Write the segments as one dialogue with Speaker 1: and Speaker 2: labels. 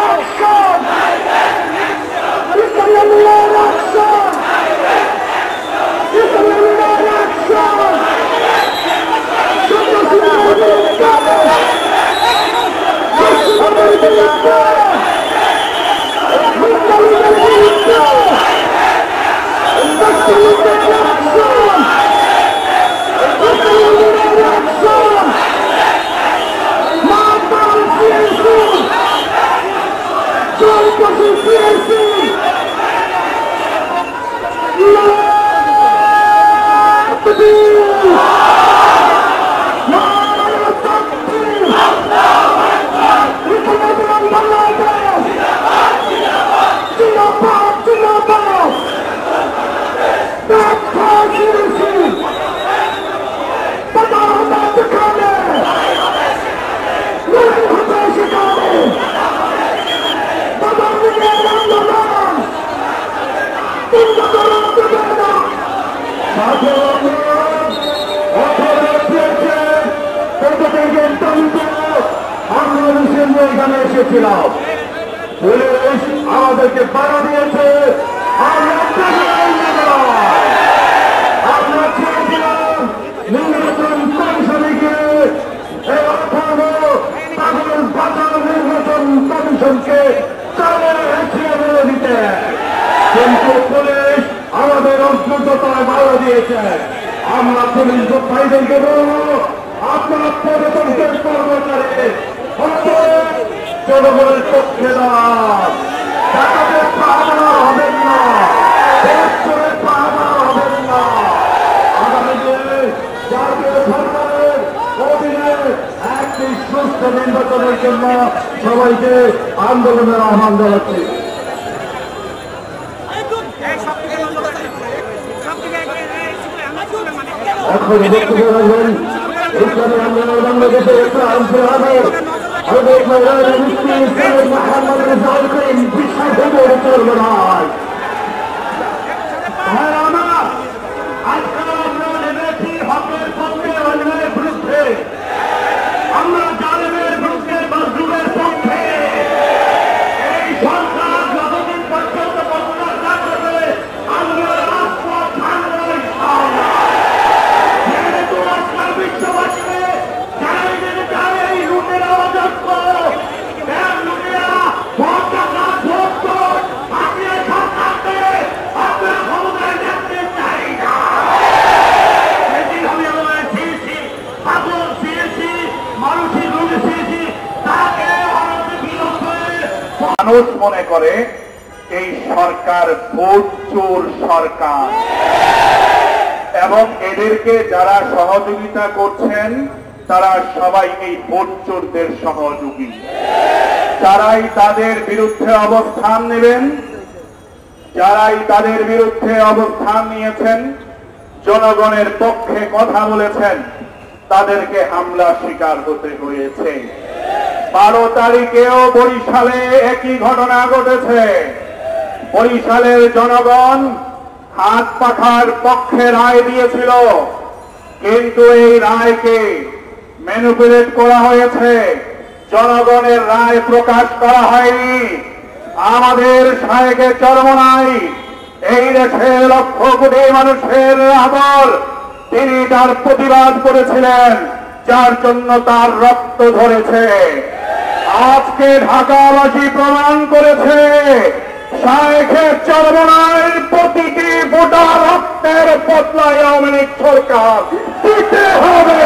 Speaker 1: এখানে এসেছিলাম, পুলিশ আমাদেরকে বাধা দিয়েছে। আমরা চেয়েছিলাম নির্বাচন কমিশনকে বাঁচানো নির্বাচন কমিশনকে চালিয়ে দিতে, কিন্তু পুলিশ আমাদের অন্তর্যতায় বাধা দিয়েছে। আমরা পুলিশ ভাইদেরকে বলবো, আপনারা প্রজাতন্ত্রের কর্মচারী জনগণের পক্ষে দাঁড়ান, হবেন না, হবেন না। আগামী দিনে জাতীয় সরকারের অধীনে একটি সুস্থ নির্বাচনের জন্য সবাইকে আন্দোলনের আহ্বান জানাচ্ছি। এখন বক্তব্য রাখবেন ইসলামী আন্দোলন বাংলাদেশের একটা আন্দোলনের মোহাম্মদ রেজাউল করিম বিশ্বাস চলবে না। আজকে আমরা নেমেছি হকের পক্ষে, অন্যায়ের বিরুদ্ধে। আমরা জালেমের বিরুদ্ধে, মাজলুমের পক্ষে। এই সরকার যতদিন পর্যন্ত বর্তমান না করবে, আমরা রাজপথ ছাড়বো না। যেহেতু আজকাল বিশ্ববাসীকে এই লুটের আওয়াজ মানুষ মনে করে এই সরকার ভোট চোর সরকার, এবং এদেরকে যারা সহযোগিতা করছেন তারা সবাই এই ভোট চোরদের সহযোগী। যারাই তাদের বিরুদ্ধে অবস্থান নেবেন, যারাই তাদের বিরুদ্ধে অবস্থান নিয়েছেন, জনগণের পক্ষে কথা বলেছেন, তাদেরকে হামলা শিকার হতে হয়েছে। 12 তারিখেও বরিশালে একই ঘটনা ঘটেছে। বরিশালের জনগণ হাত পাখার পক্ষে রায় দিয়েছিল, কিন্তু এই রায়কে ম্যানিপুলেট করা হয়েছে। জনগণের রায় প্রকাশ করা হয়নি। আমাদের শায়েখে চরমনাই, এই দেশের লক্ষ কোটি মানুষের আদর, তিনি তার প্রতিবাদ করেছিলেন, যার জন্য তার রক্ত ঝরেছে। আজকে ঢাকাবাসী প্রমাণ করেছে শায়েখে চরমনাইয়ের প্রতিটি ফোঁটা রক্তের বদলায় আওয়ামী লীগ সরকার দিতে হবে।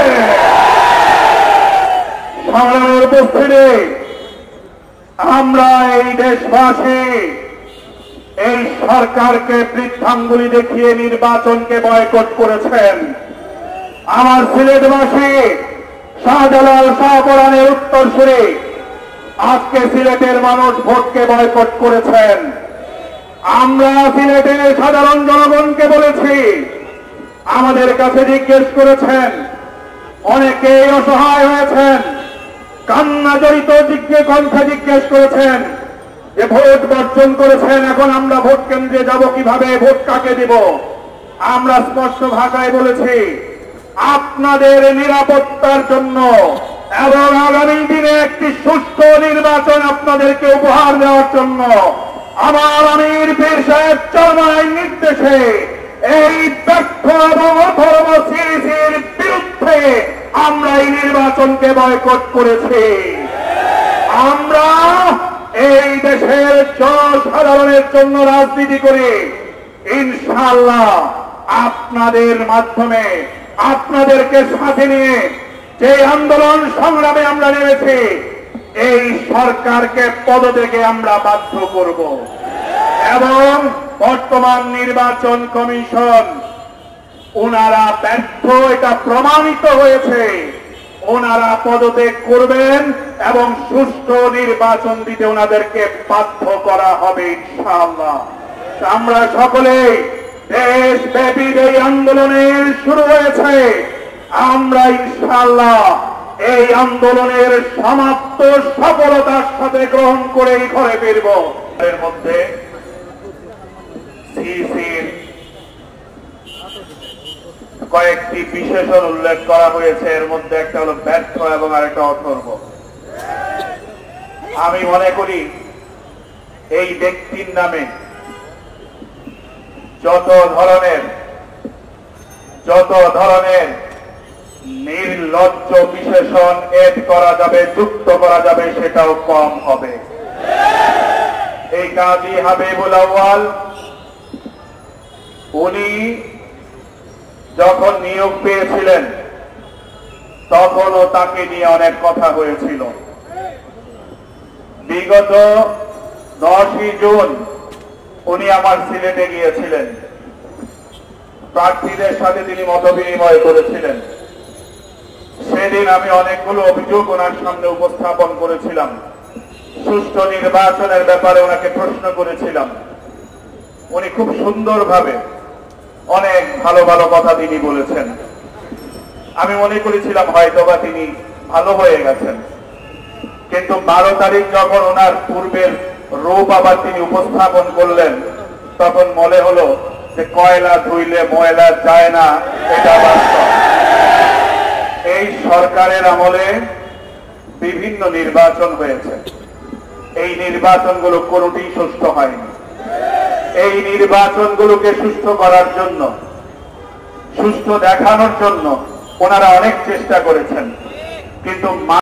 Speaker 1: সামনের উপস্থিতি আমরা এই দেশবাসী এই সরকারকে বৃদ্ধাঙ্গুলি দেখিয়ে নির্বাচনকে বয়কট করেছেন। আমার সিলেটবাসী শাহজালাল শাহপরানের উত্তরসূরি আজকে সিলেটের মানুষ ভোটকে বয়কট করেছেন। আমরা সিলেটের সাধারণ জনগণকে বলেছি, আমাদের কাছে জিজ্ঞেস করেছেন, অনেকেই অসহায় হয়েছেন, কান্না জড়িত কণ্ঠে জিজ্ঞেস করেছেন যে ভোট বর্জন করেছেন, এখন আমরা ভোট কেন্দ্রে যাব কিভাবে, ভোট কাকে দিব। আমরা স্পষ্ট ভাষায় বলেছি, আপনাদের নিরাপত্তার জন্য
Speaker 2: এবং আগামী দিনে একটি সুষ্ঠু নির্বাচন আপনাদেরকে উপহার দেওয়ার জন্য আমার আমির পীর সাহেব চরমায়ের নির্দেশে এই ব্যর্থ এবং অধর্ম সিরিজের বিরুদ্ধে আমরা এই নির্বাচনকে বয়কট করেছি। আমরা এই দেশের জনসাধারণের জন্য রাজনীতি করি। ইনশাআল্লাহ আপনাদের মাধ্যমে আপনাদেরকে সাথে নিয়ে যে আন্দোলন সংগ্রামে আমরা নেমেছি, এই সরকারকে পদত্যাগে আমরা বাধ্য করব এবং বর্তমান নির্বাচন কমিশন ওনারা ব্যর্থ, এটা প্রমাণিত হয়েছে। ওনারা পদত্যাগ করবেন এবং সুষ্ঠু নির্বাচন দিতে ওনাদেরকে বাধ্য করা হবে ইনশাআল্লাহ। আমরা সকলেই দেশব্যাপী এই আন্দোলনের শুরু হয়েছে, আমরা ইনশাআল্লাহ এই আন্দোলনের সমাপ্ত সফলতার সাথে গ্রহণ করেই ঘরে ফিরব। এর মধ্যে সিসির কয়েকটি বিশেষণ উল্লেখ করা হয়েছে, এর মধ্যে একটা হলো ব্যর্থ এবং আরেকটা অথর্ব। আমি মনে করি এই ব্যক্তির নামে যত ধরনের নির্লজ্জ বিশেষণ এড করা যাবে, যুক্ত করা যাবে, সেটাও কম হবে। এই কাজী হাবিবুল আউয়াল উনি যখন নিয়োগ পেয়েছিলেন তখনও তাকে নিয়ে অনেক কথা হয়েছিল। বিগত 10ই জুন উনি আমার সিলেটে গিয়েছিলেন, প্রার্থীদের সাথে তিনি মতবিনিময় করেছিলেন। সেদিন আমি অনেকগুলো অভিযোগ ওনার সামনে উপস্থাপন করেছিলাম, সুষ্ঠু নির্বাচনের ব্যাপারে ওনাকে প্রশ্ন করেছিলাম। উনি খুব সুন্দরভাবে অনেক ভালো ভালো কথা তিনি বলেছেন। আমি মনে করেছিলাম হয়তোবা তিনি ভালো হয়ে গেছেন, কিন্তু 12 তারিখ যখন ওনার পূর্বের রূপ আবার তিনি উপস্থাপন করলেন, তখন মনে হলো যে কয়লা ধুইলে ময়লা যায় না, এটা বাস্তব। এই সরকারের আমলে বিভিন্ন নির্বাচন হয়েছে, এই নির্বাচনগুলো কোনোটি সুষ্ঠু হয়নি। এই নির্বাচনগুলোকে সুষ্ঠু করার জন্য, সুষ্ঠু দেখানোর জন্য ওনারা অনেক চেষ্টা করেছেন, কিন্তু